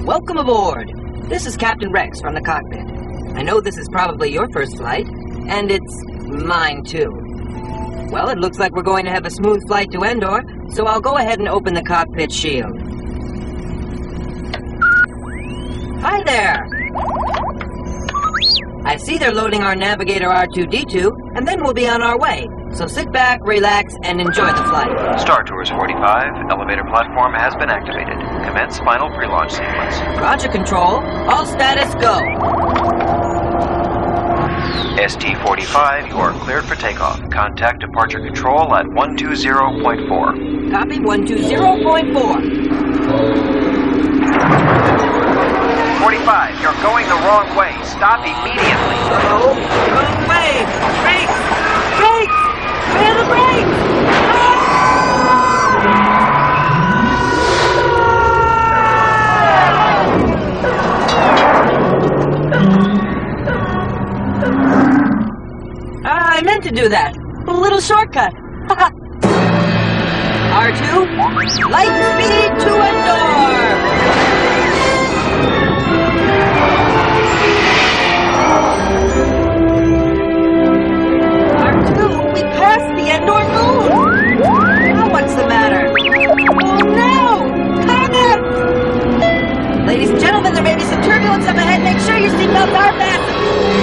Welcome aboard. This is Captain Rex from the cockpit. I know this is probably your first flight, and it's mine too. Well, it looks like we're going to have a smooth flight to Endor, so I'll go ahead and open the cockpit shield. Hi there! I see they're loading our navigator R2-D2, and then we'll be on our way. So sit back, relax, and enjoy the flight. Star Tours 45, elevator platform has been activated. Commence final pre-launch sequence. Roger, Control. All status go. ST-45, you are cleared for takeoff. Contact departure control at 120.4. Copy 120.4. 45, you're going the wrong way. Stop immediately. Oh, wrong way. Brakes! Brakes! Where are the brakes? I meant to do that. A little shortcut. R2, light speed to Endor! R2, we passed the Endor moon! Now what's the matter? Oh no! Comet! Ladies and gentlemen, there may be some turbulence up ahead. Make sure your seatbelts are fastened.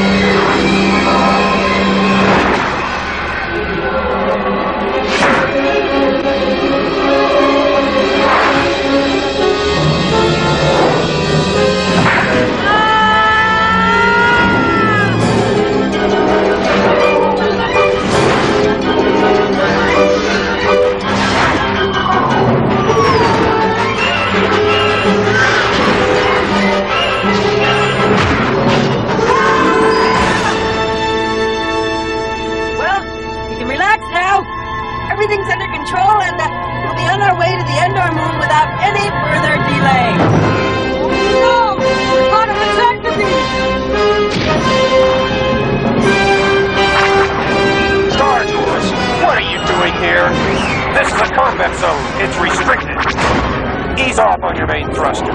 Everything's under control, and we'll be on our way to the Endor moon without any further delay. Oh, no! Out of the Star Tours, what are you doing here? This is a combat zone. It's restricted. Ease off on your main thruster.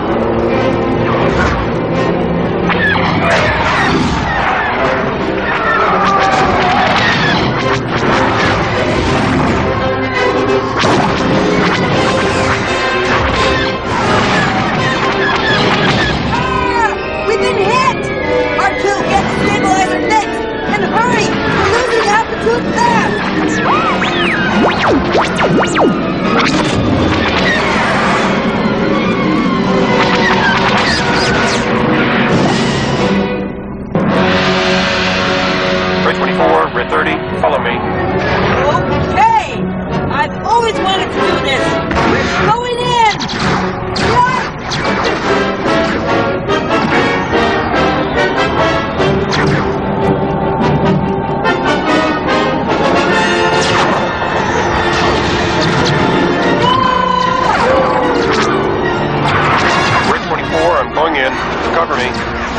We've been hit! R2, get the stabilizer fixed! And hurry! We're losing altitude fast! 324, Red 30, follow me. Okay! I've always wanted to do this! We're going in! I'm going in. Cover me.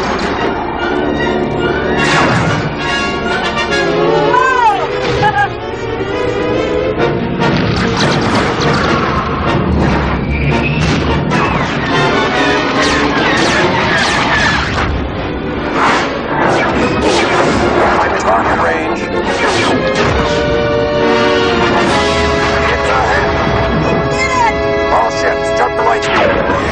I'm in rocket range. It's ahead. Did it! All ships, jump the light speed.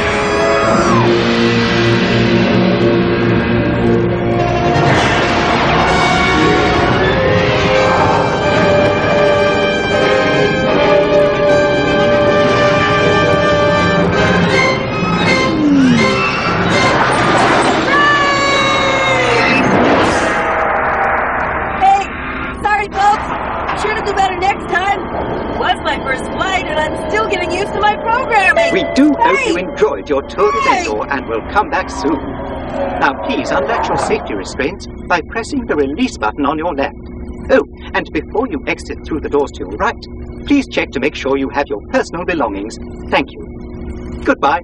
We do hope you enjoyed your tour of Endor and will come back soon. Now please unlatch your safety restraints by pressing the release button on your left. Oh, and before you exit through the doors to your right, please check to make sure you have your personal belongings. Thank you. Goodbye.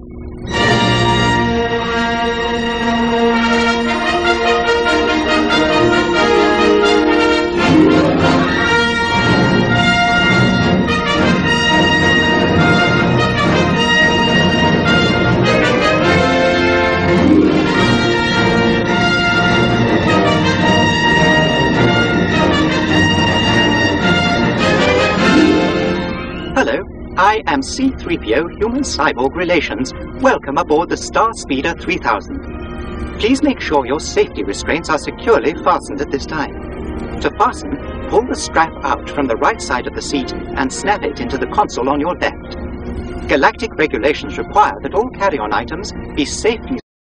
I am C-3PO Human-Cyborg Relations. Welcome aboard the Star Speeder 3000. Please make sure your safety restraints are securely fastened at this time. To fasten, pull the strap out from the right side of the seat and snap it into the console on your left. Galactic regulations require that all carry-on items be safely